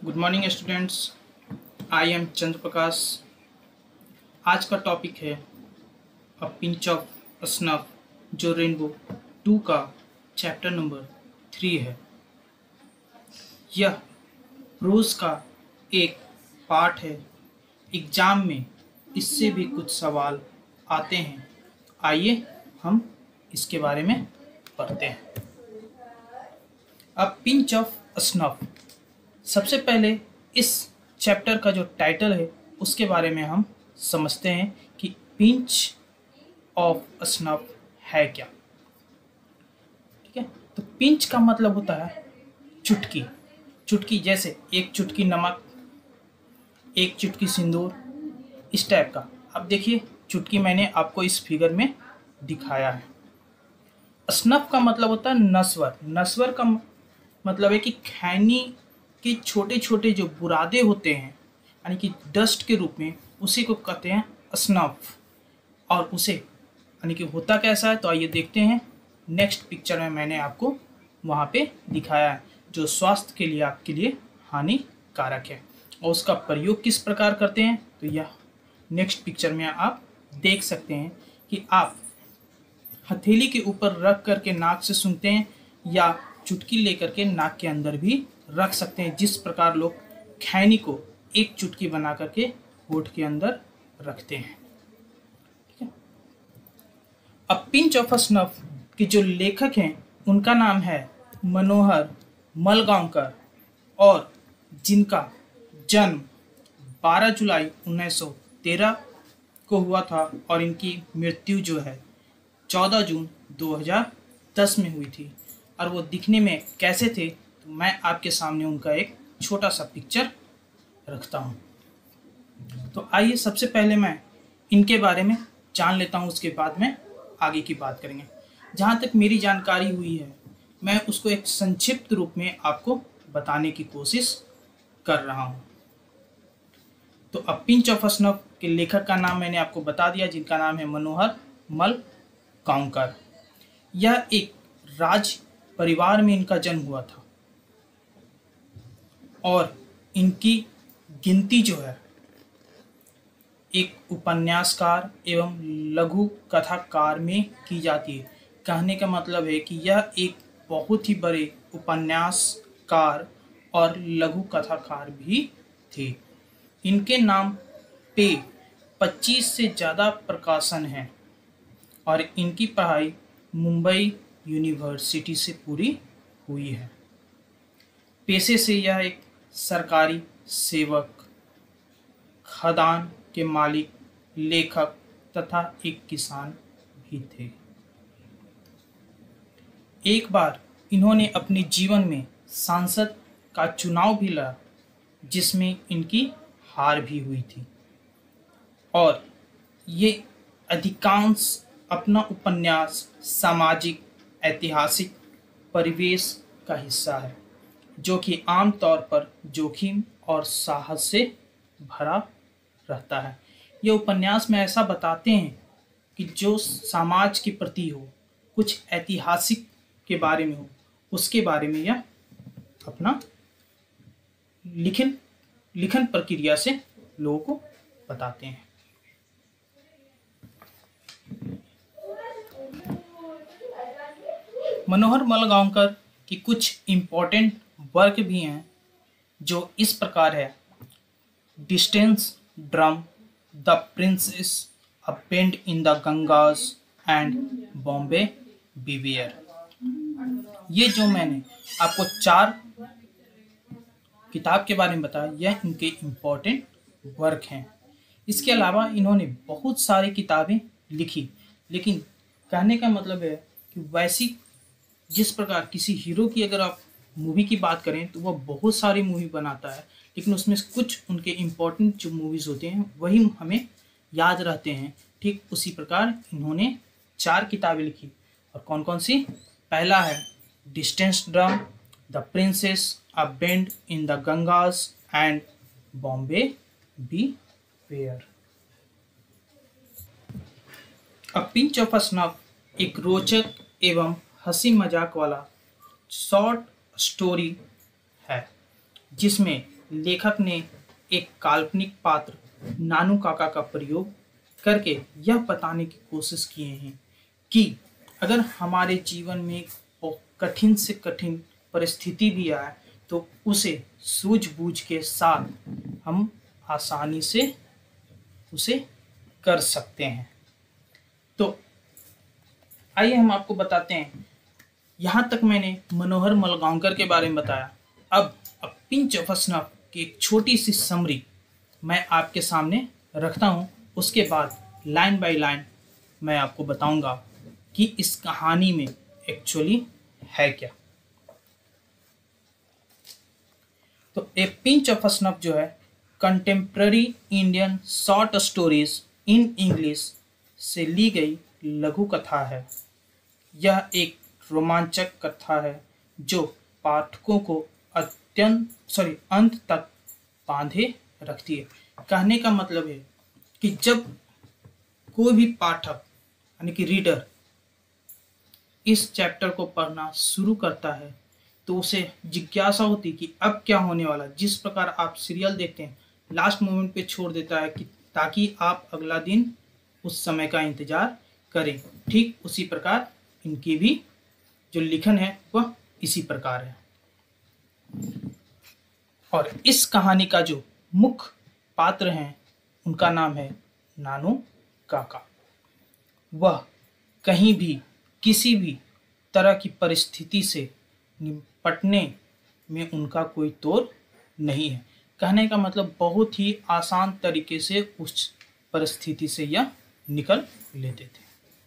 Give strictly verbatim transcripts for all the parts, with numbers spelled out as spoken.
Good morning students, I am Chandra Prakash. आज का topic है अ पिंच ऑफ स्नफ, जो रेनबो टू का चैप्टर नंबर थ्री है। यह प्रोज का एक पार्ट है। एग्जाम में इससे भी कुछ सवाल आते हैं। आइए हम इसके बारे में पढ़ते हैं। A pinch of snuff. सबसे पहले इस चैप्टर का जो टाइटल है उसके बारे में हम समझते हैं कि पिंच ऑफ स्नफ है क्या। ठीक है, तो पिंच का मतलब होता है चुटकी। चुटकी जैसे एक चुटकी नमक, एक चुटकी सिंदूर, इस टाइप का। अब देखिए चुटकी मैंने आपको इस फिगर में दिखाया है। स्नफ का मतलब होता है नस्वर। नस्वर का मतलब है कि खैनी के छोटे छोटे जो बुरादे होते हैं, यानी कि डस्ट के रूप में, उसी को कहते हैं स्नफ। और उसे यानी कि होता कैसा है, तो आइए देखते हैं। नेक्स्ट पिक्चर में मैंने आपको वहाँ पे दिखाया है, जो स्वास्थ्य के लिए आपके लिए हानिकारक है और उसका प्रयोग किस प्रकार करते हैं। तो यह नेक्स्ट पिक्चर में आप देख सकते हैं कि आप हथेली के ऊपर रख करके नाक से सूंघते हैं या चुटकी लेकर के नाक के अंदर भी रख सकते हैं, जिस प्रकार लोग खैनी को एक चुटकी बना करके होठ के अंदर रखते हैं। ठीक है, अब पिंच ऑफ स्नफ के जो लेखक हैं उनका नाम है मनोहर मलगांवकर, और जिनका जन्म बारह जुलाई उन्नीस सौ तेरह को हुआ था और इनकी मृत्यु जो है चौदह जून दो हज़ार दस में हुई थी। और वो दिखने में कैसे थे, तो मैं आपके सामने उनका एक छोटा सा पिक्चर रखता हूँ। तो आइए सबसे पहले मैं इनके बारे में जान लेता हूँ, उसके बाद में आगे की बात करेंगे। जहाँ तक मेरी जानकारी हुई है मैं उसको एक संक्षिप्त रूप में आपको बताने की कोशिश कर रहा हूँ। तो अब पिंच ऑफ स्नफ के लेखक का नाम मैंने आपको बता दिया, जिनका नाम है मनोहर मलगांवकर। यह एक राज परिवार में इनका जन्म हुआ था और इनकी गिनती जो है एक उपन्यासकार एवं लघु कथाकार में की जाती है। कहने का मतलब है कि यह एक बहुत ही बड़े उपन्यासकार और लघु कथाकार भी थे। इनके नाम पे पच्चीस से ज़्यादा प्रकाशन हैं और इनकी पढ़ाई मुंबई यूनिवर्सिटी से पूरी हुई है। पेशे से यह एक सरकारी सेवक, खदान के मालिक, लेखक तथा एक किसान भी थे। एक बार इन्होंने अपने जीवन में सांसद का चुनाव भी लड़ा, जिसमें इनकी हार भी हुई थी। और ये अधिकांश अपना उपन्यास सामाजिक ऐतिहासिक परिवेश का हिस्सा है, जो कि आमतौर पर जोखिम और साहस से भरा रहता है। ये उपन्यास में ऐसा बताते हैं कि जो समाज के प्रति हो, कुछ ऐतिहासिक के बारे में हो, उसके बारे में यह अपना लिखन लिखन प्रक्रिया से लोगों को बताते हैं। मनोहर मलगांवकर की कुछ इम्पोर्टेंट वर्क भी हैं, जो इस प्रकार है। Distance drum, the princess, a bend in the Ganges and Bombay beware. ये जो मैंने आपको चार किताब के बारे में बताया, यह इनके इम्पोर्टेंट वर्क हैं। इसके अलावा इन्होंने बहुत सारी किताबें लिखी, लेकिन कहने का मतलब है कि वैसी जिस प्रकार किसी हीरो की अगर आप मूवी की बात करें तो वह बहुत सारी मूवी बनाता है, लेकिन उसमें कुछ उनके इम्पोर्टेंट जो मूवीज़ होते हैं वही हमें याद रहते हैं। ठीक उसी प्रकार इन्होंने चार किताबें लिखी। और कौन कौन सी? पहला है distance drum, the princess, a bend in the Ganges and Bombay beware. A pinch of snuff एक रोचक एवं हंसी मजाक वाला शॉर्ट स्टोरी है, जिसमें लेखक ने एक काल्पनिक पात्र नानू काका का प्रयोग करके यह बताने की कोशिश किए हैं कि अगर हमारे जीवन में कठिन से कठिन परिस्थिति भी आए तो उसे सूझबूझ के साथ हम आसानी से उसे कर सकते हैं। तो आइए हम आपको बताते हैं। यहाँ तक मैंने मनोहर मलगांवकर के बारे में बताया। अब अ पिंच ऑफ स्नफ की एक छोटी सी समरी मैं आपके सामने रखता हूँ। उसके बाद लाइन बाय लाइन मैं आपको बताऊंगा कि इस कहानी में एक्चुअली है क्या। तो ए पिंच ऑफ स्नफ जो है contemporary Indian short stories in English से ली गई लघु कथा है। यह एक रोमांचक कथा है जो पाठकों को अत्यंत सॉरी अंत तक बांधे रखती है। कहने का मतलब है कि जब कोई भी पाठक यानी कि रीडर इस चैप्टर को पढ़ना शुरू करता है तो उसे जिज्ञासा होती कि अब क्या होने वाला। जिस प्रकार आप सीरियल देखते हैं लास्ट मोमेंट पे छोड़ देता है कि ताकि आप अगला दिन उस समय का इंतजार करें, ठीक उसी प्रकार इनकी भी जो लिखन है वह इसी प्रकार है। और इस कहानी का जो मुख्य पात्र हैं उनका नाम है नानू काका। वह कहीं भी किसी भी तरह की परिस्थिति से निपटने में उनका कोई तोड़ नहीं है। कहने का मतलब बहुत ही आसान तरीके से उस परिस्थिति से यह निकल लेते थे।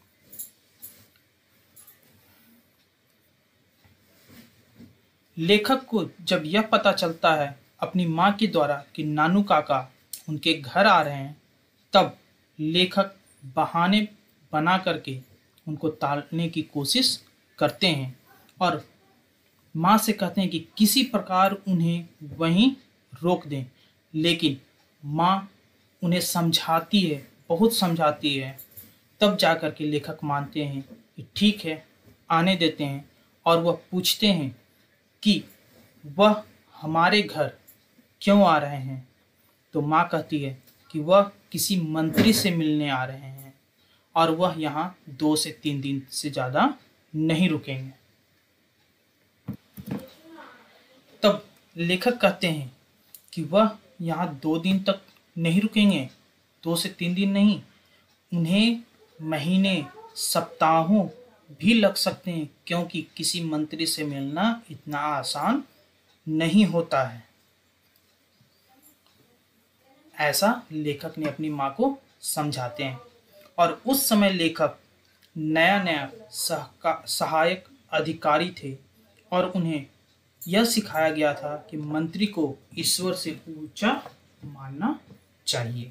लेखक को जब यह पता चलता है अपनी माँ के द्वारा कि नानू काका उनके घर आ रहे हैं, तब लेखक बहाने बना करके उनको टालने की कोशिश करते हैं और माँ से कहते हैं कि किसी प्रकार उन्हें वहीं रोक दें। लेकिन माँ उन्हें समझाती है, बहुत समझाती है, तब जा कर के लेखक मानते हैं कि ठीक है, आने देते हैं। और वह पूछते हैं कि वह हमारे घर क्यों आ रहे हैं। तो माँ कहती है कि वह किसी मंत्री से मिलने आ रहे हैं और वह यहाँ दो से तीन दिन से ज़्यादा नहीं रुकेंगे। तब लेखक कहते हैं कि वह यहाँ दो दिन तक नहीं रुकेंगे, दो से तीन दिन नहीं, उन्हें महीने सप्ताहों भी लग सकते हैं, क्योंकि किसी मंत्री से मिलना इतना आसान नहीं होता है। ऐसा लेखक ने अपनी माँ को समझाते हैं। और उस समय लेखक नया नया सहायक अधिकारी थे और उन्हें यह सिखाया गया था कि मंत्री को ईश्वर से ऊंचा मानना चाहिए।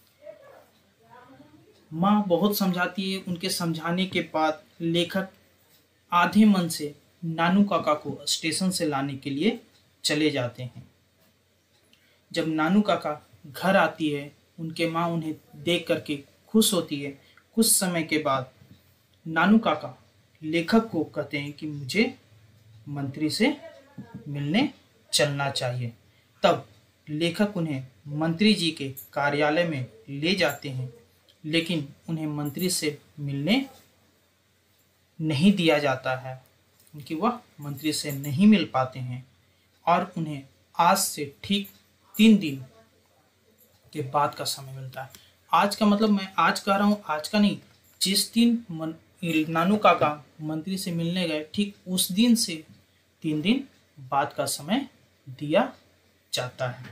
माँ बहुत समझाती है। उनके समझाने के बाद लेखक आधे मन से नानू काका को स्टेशन से लाने के लिए चले जाते हैं। जब नानू काका घर आती है, उनके माँ उन्हें देख करके खुश होती है। कुछ समय के बाद नानू काका लेखक को कहते हैं कि मुझे मंत्री से मिलने चलना चाहिए। तब लेखक उन्हें मंत्री जी के कार्यालय में ले जाते हैं, लेकिन उन्हें मंत्री से मिलने नहीं दिया जाता है, क्योंकि वह मंत्री से नहीं मिल पाते हैं। और उन्हें आज से ठीक तीन दिन के बाद का समय मिलता है। आज का मतलब मैं आज कह रहा हूँ, आज का नहीं, जिस दिन मन, नानू काका मंत्री से मिलने गए ठीक उस दिन से तीन दिन बाद का समय दिया जाता है।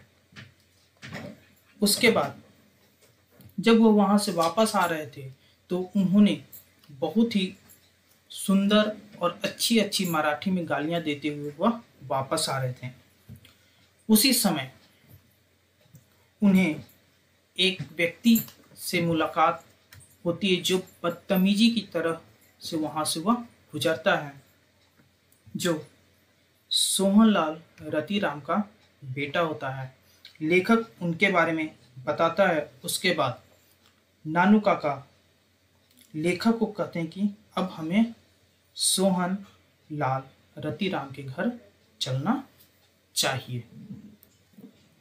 उसके बाद जब वो वहाँ से वापस आ रहे थे तो उन्होंने बहुत ही सुंदर और अच्छी अच्छी मराठी में गालियाँ देते हुए वह वापस आ रहे थे। उसी समय उन्हें एक व्यक्ति से मुलाकात होती है जो बदतमीजी की तरह से वहाँ से वह गुजरता है, जो सोहनलाल रतिराम का बेटा होता है। लेखक उनके बारे में बताता है। उसके बाद नानू काका लेखक को कहते हैं कि अब हमें सोहन लाल रतिराम के घर चलना चाहिए।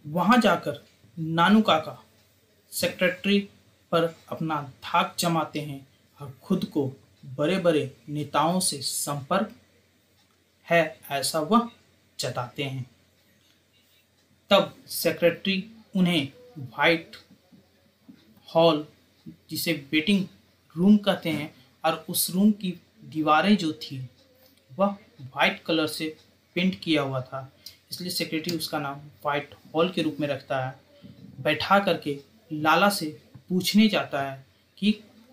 वहां जाकर नानू काका सेक्रेटरी पर अपना धाक जमाते हैं और खुद को बड़े बड़े नेताओं से संपर्क है ऐसा वह जताते हैं। तब सेक्रेटरी उन्हें व्हाइट हॉल, जिसे वेटिंग रूम कहते हैं, और उस रूम की दीवारें जो थी वह वाइट कलर से पेंट किया हुआ था, इसलिए सेक्रेटरी उसका नाम वाइट हॉल के रूप में रखता है। बैठा करके लाला से पूछने जाता है कि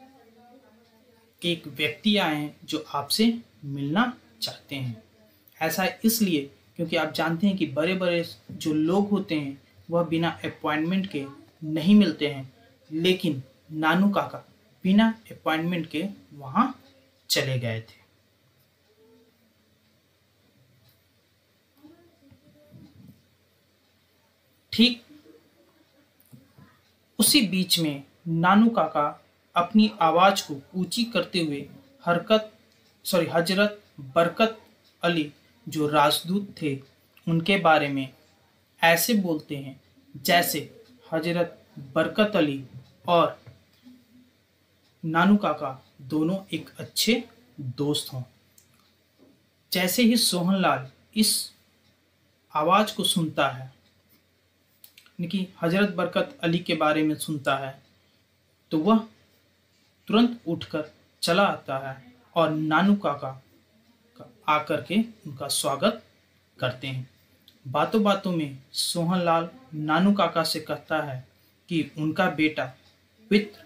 एक व्यक्ति आए हैं जो आपसे मिलना चाहते हैं। ऐसा इसलिए क्योंकि आप जानते हैं कि बड़े बड़े जो लोग होते हैं वह बिना अपॉइंटमेंट के नहीं मिलते हैं, लेकिन नानू काका बिना अपॉइंटमेंट के वहां चले गए थे। ठीक उसी बीच में नानू काका अपनी आवाज को ऊंची करते हुए हरकत सॉरी हजरत बरकत अली जो राजदूत थे उनके बारे में ऐसे बोलते हैं जैसे हजरत बरकत अली और नानू काका दोनों एक अच्छे दोस्त हों। जैसे ही सोहनलाल इस आवाज को सुनता है, कि हजरत बरकत अली के बारे में सुनता है, तो वह तुरंत उठकर चला आता है और नानू काका आकर के उनका स्वागत करते हैं। बातों बातों में सोहनलाल नानू काका से कहता है कि उनका बेटा वित्त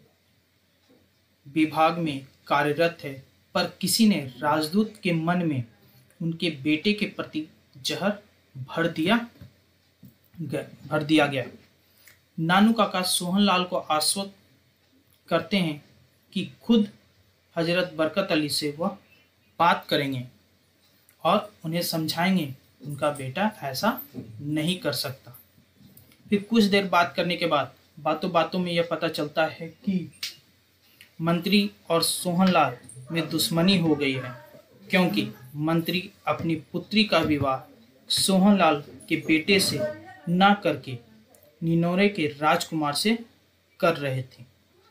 विभाग में कार्यरत है, पर किसी ने राजदूत के मन में उनके बेटे के प्रति जहर भर दिया भर दिया गया। नानू काका सोहनलाल को आश्वस्त करते हैं कि खुद हजरत बरकत अली से वह बात करेंगे और उन्हें समझाएंगे उनका बेटा ऐसा नहीं कर सकता। फिर कुछ देर बात करने के बाद बातों बातों में यह पता चलता है कि मंत्री और सोहनलाल में दुश्मनी हो गई है, क्योंकि मंत्री अपनी पुत्री का विवाह सोहनलाल के बेटे से ना करके निनोरे के राजकुमार से कर रहे थे।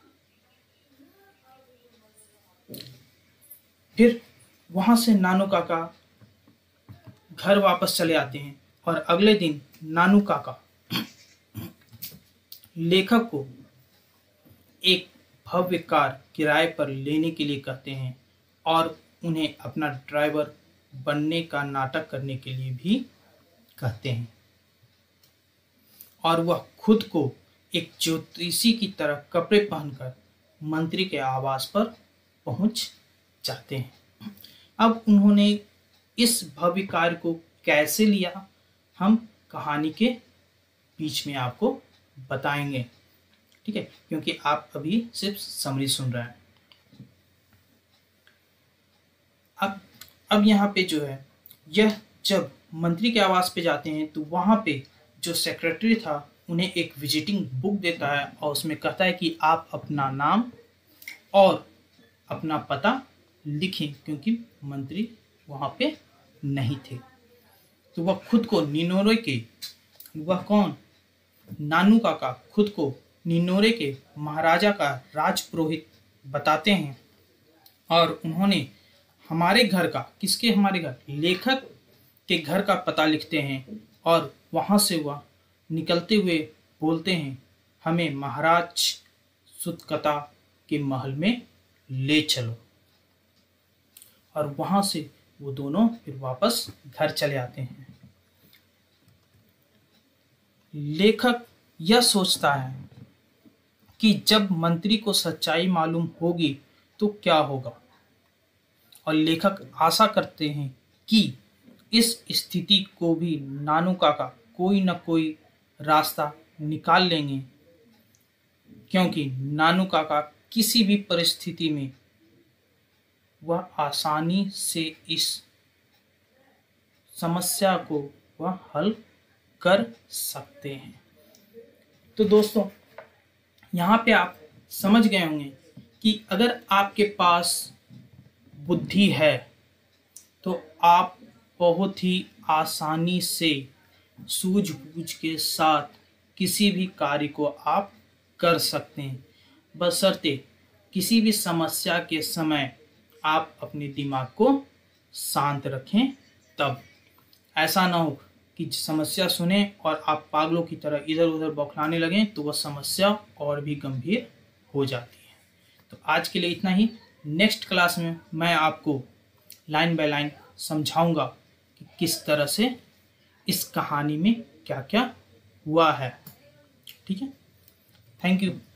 फिर वहां से नानू काका घर वापस चले आते हैं और अगले दिन नानू काका लेखक को एक भव्य कार किराए पर लेने के लिए कहते हैं और उन्हें अपना ड्राइवर बनने का नाटक करने के लिए भी कहते हैं, और वह खुद को एक ज्योतिषी की तरह कपड़े पहनकर मंत्री के आवास पर पहुंच जाते हैं। अब उन्होंने इस भव्य कार्य को कैसे लिया, हम कहानी के बीच में आपको बताएंगे, ठीक है, क्योंकि आप अभी सिर्फ समरी सुन रहे हैं। अब अब यहाँ पे जो है, यह जब मंत्री के आवास पे जाते हैं तो वहाँ पे जो सेक्रेटरी था उन्हें एक विजिटिंग बुक देता है और उसमें कहता है कि आप अपना नाम और अपना पता लिखें, क्योंकि मंत्री वहाँ पे नहीं थे। तो वह खुद को निनोरे के वह कौन नानू काका खुद को निनोरे के महाराजा का राजपुरोहित बताते हैं और उन्होंने हमारे घर का किसके हमारे घर लेखक के घर का पता लिखते हैं और वहाँ से वह निकलते हुए बोलते हैं, हमें महाराज सुतकता के महल में ले चलो। और वहाँ से वो दोनों फिर वापस घर चले आते हैं। लेखक यह सोचता है कि जब मंत्री को सच्चाई मालूम होगी तो क्या होगा, और लेखक आशा करते हैं कि इस स्थिति को भी नानू काका कोई न कोई रास्ता निकाल लेंगे, क्योंकि नानू काका किसी भी परिस्थिति में वह आसानी से इस समस्या को वह हल कर सकते हैं। तो दोस्तों, यहाँ पे आप समझ गए होंगे कि अगर आपके पास बुद्धि है तो आप बहुत ही आसानी से सूझबूझ के साथ किसी भी कार्य को आप कर सकते हैं, बशर्ते किसी भी समस्या के समय आप अपने दिमाग को शांत रखें। तब ऐसा ना हो कि समस्या सुने और आप पागलों की तरह इधर उधर बौखलाने लगें, तो वह समस्या और भी गंभीर हो जाती है। तो आज के लिए इतना ही। नेक्स्ट क्लास में मैं आपको लाइन बाय लाइन समझाऊंगा कि किस तरह से इस कहानी में क्या क्या हुआ है। ठीक है, थैंक यू।